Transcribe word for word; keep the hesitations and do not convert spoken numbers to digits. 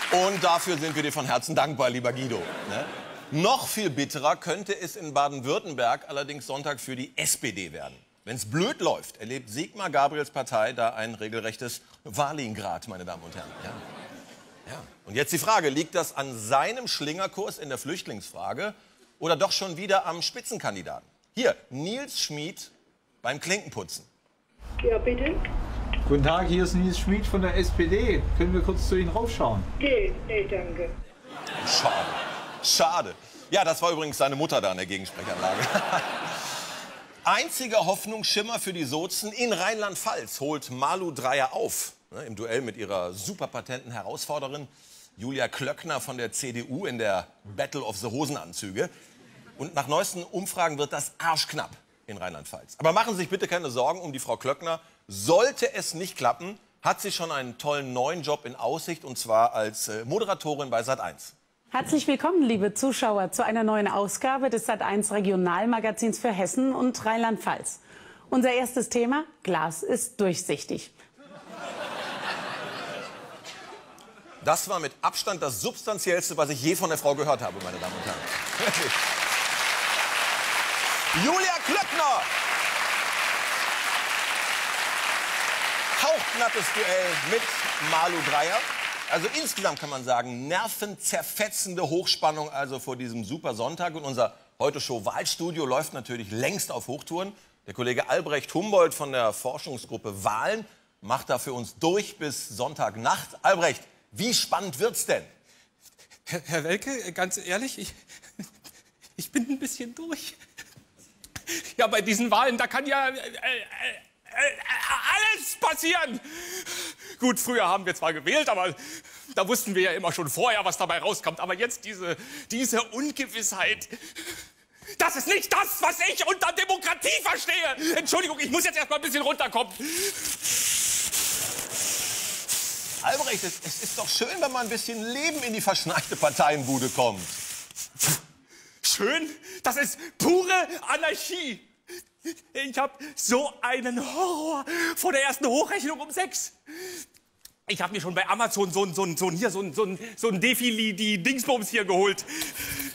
Und dafür sind wir dir von Herzen dankbar, lieber Guido. Ne? Noch viel bitterer könnte es in Baden-Württemberg allerdings Sonntag für die S P D werden. Wenn es blöd läuft, erlebt Sigmar Gabriels Partei da ein regelrechtes Wahlinggrad, meine Damen und Herren. Ja. Ja. Und jetzt die Frage, liegt das an seinem Schlingerkurs in der Flüchtlingsfrage oder doch schon wieder am Spitzenkandidaten? Hier, Nils Schmid beim Klinkenputzen. Ja, bitte? Guten Tag, hier ist Nils Schmid von der S P D. Können wir kurz zu Ihnen raufschauen? Nee, nee, danke. Schade. Schade. Ja, das war übrigens seine Mutter da in der Gegensprechanlage. Einziger Hoffnungsschimmer für die Sozen in Rheinland-Pfalz holt Malu Dreyer auf. Ne, im Duell mit ihrer superpatenten Herausforderin Julia Klöckner von der C D U in der Battle of the Hosenanzüge. Und nach neuesten Umfragen wird das arschknapp in Rheinland-Pfalz. Aber machen Sie sich bitte keine Sorgen um die Frau Klöckner. Sollte es nicht klappen, hat sie schon einen tollen neuen Job in Aussicht, und zwar als äh, Moderatorin bei Sat eins. Herzlich willkommen, liebe Zuschauer, zu einer neuen Ausgabe des Sat eins Regionalmagazins für Hessen und Rheinland-Pfalz. Unser erstes Thema: Glas ist durchsichtig. Das war mit Abstand das Substanziellste, was ich je von der Frau gehört habe, meine Damen und Herren. Julia Klöckner! Hauchknappes Duell mit Malu Dreyer. Also insgesamt kann man sagen, nervenzerfetzende Hochspannung also vor diesem super Sonntag. Und unser Heute-Show-Wahlstudio läuft natürlich längst auf Hochtouren. Der Kollege Albrecht Humboldt von der Forschungsgruppe Wahlen macht da für uns durch bis Sonntagnacht. Albrecht, wie spannend wird's denn? Herr, Herr Welke, ganz ehrlich, ich, ich bin ein bisschen durch. Ja, bei diesen Wahlen, da kann ja äh, äh, alles passieren. Gut, früher haben wir zwar gewählt, aber da wussten wir ja immer schon vorher, was dabei rauskommt. Aber jetzt diese, diese Ungewissheit, das ist nicht das, was ich unter Demokratie verstehe. Entschuldigung, ich muss jetzt erst mal ein bisschen runterkommen. Albrecht, es, es ist doch schön, wenn man ein bisschen Leben in die verschneite Parteienbude kommt. Schön? Das ist pure Anarchie. Ich habe so einen Horror vor der ersten Hochrechnung um sechs. Ich habe mir schon bei Amazon so ein, so ein, so ein, hier, so ein, so ein, so ein Defili, die Dingsbums hier geholt.